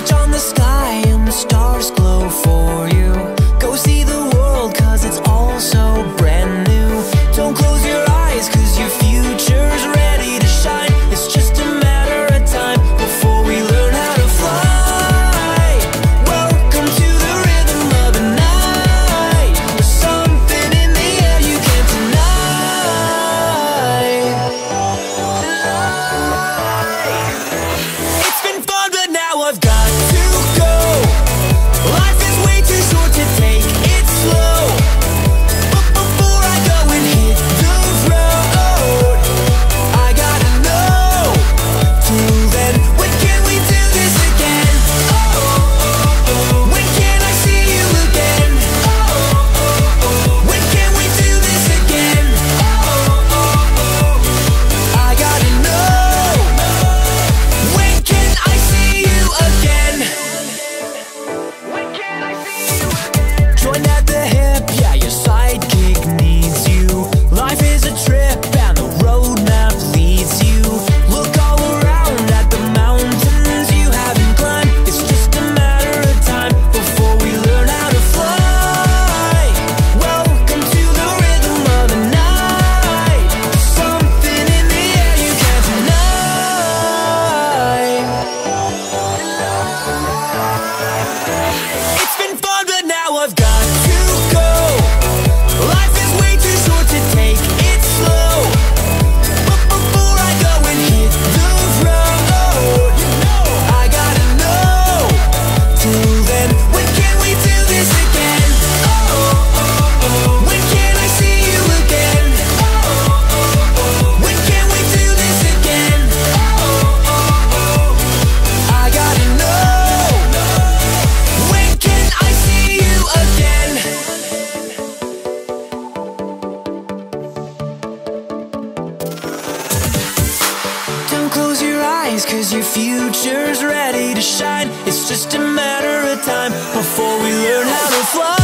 Reach on the sky and the stars glow for you. Go see the world, cause it's all so brand new. Don't close your eyes, cause your future's ready to shine. It's just a matter of time before we learn how to fly. Welcome to the rhythm of the night. There's something in the air you can't deny. It's been fun, but now I've got to go. Life is way too short to take it slow. But before I go and hit the road, I gotta know. Till then, when can we do this again? When can I see you again? When can we do this again? I gotta know. When can I see you again? When can I see you again? Join at the hip, yeah, your sidekick needs you. Life is a trip and the roadmap leads you. Look all around at the mountains you haven't climbed. It's just a matter of time before we learn how to fly. Welcome to the rhythm of the night. Something in the air you can't deny. It's been fun, but now I've got to go. Life is way too short to take it slow. But before I go and hit the road, I gotta know. Till then, when can we do this again? When can I see you again? When can we do this again? I gotta know. When can I see you again? Don't close your eyes, cause your future's ready to shine. It's just a matter of time before we learn how to fly.